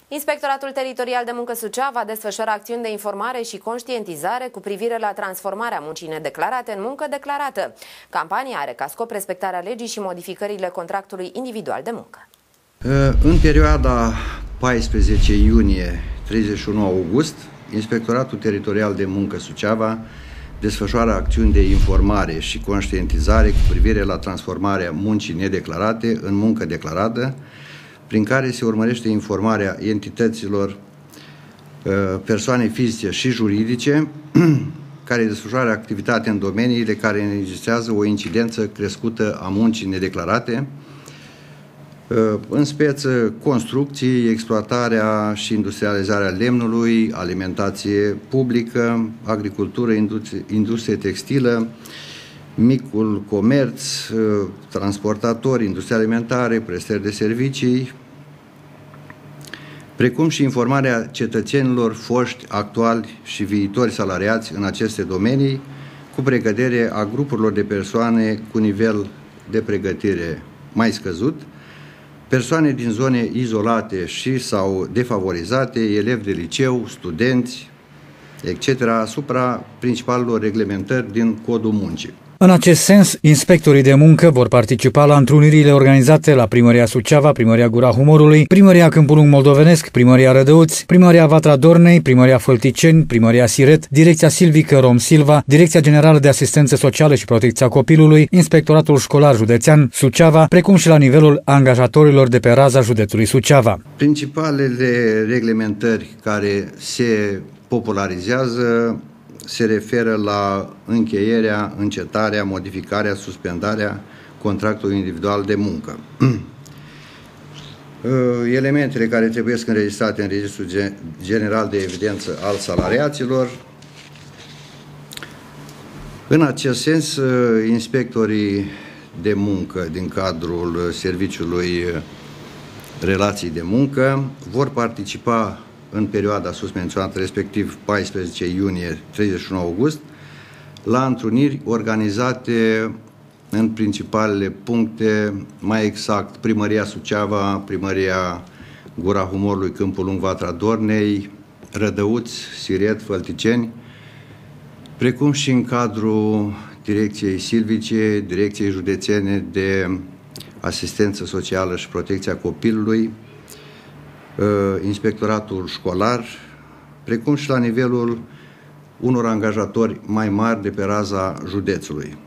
Inspectoratul Teritorial de Muncă Suceava desfășoară acțiuni de informare și conștientizare cu privire la transformarea muncii nedeclarate în muncă declarată. Campania are ca scop respectarea legii și modificările contractului individual de muncă. În perioada 14 iunie-31 august, Inspectoratul Teritorial de Muncă Suceava desfășoară acțiuni de informare și conștientizare cu privire la transformarea muncii nedeclarate în muncă declarată, prin care se urmărește informarea entităților, persoane fizice și juridice care desfășoară activitate în domeniile care înregistrează o incidență crescută a muncii nedeclarate, în speță construcții, exploatarea și industrializarea lemnului, alimentație publică, agricultură, industrie textilă, micul comerț, transportatori, industrie alimentare, prestări de servicii, precum și informarea cetățenilor foști, actuali și viitori salariați în aceste domenii, cu pregătire a grupurilor de persoane cu nivel de pregătire mai scăzut, persoane din zone izolate și sau defavorizate, elevi de liceu, studenți, etc., asupra principalelor reglementări din Codul Muncii. În acest sens, inspectorii de muncă vor participa la întrunirile organizate la Primăria Suceava, Primăria Gura Humorului, Primăria Câmpul Lung Moldovenesc, Primăria Rădăuți, Primăria Vatra Dornei, Primăria Fălticeni, Primăria Siret, Direcția Silvică Rom Silva, Direcția Generală de Asistență Socială și Protecția Copilului, Inspectoratul Școlar Județean Suceava, precum și la nivelul angajatorilor de pe raza județului Suceava. Principalele reglementări care se popularizează se referă la încheierea, încetarea, modificarea, suspendarea contractului individual de muncă. Elementele care trebuie să înregistrate în Registrul General de Evidență al Salariaților. În acest sens, inspectorii de muncă din cadrul Serviciului Relații de Muncă vor participa în perioada sus menționată, respectiv 14 iunie-31 august, la întruniri organizate în principalele puncte, mai exact Primăria Suceava, Primăria Gura Humorului, Câmpul Lung, Vatra Dornei, Rădăuți, Siret, Fălticeni, precum și în cadrul Direcției Silvice, Direcției Județene de Asistență Socială și Protecția Copilului, Inspectoratul Școlar, precum și la nivelul unor angajatori mai mari de pe raza județului.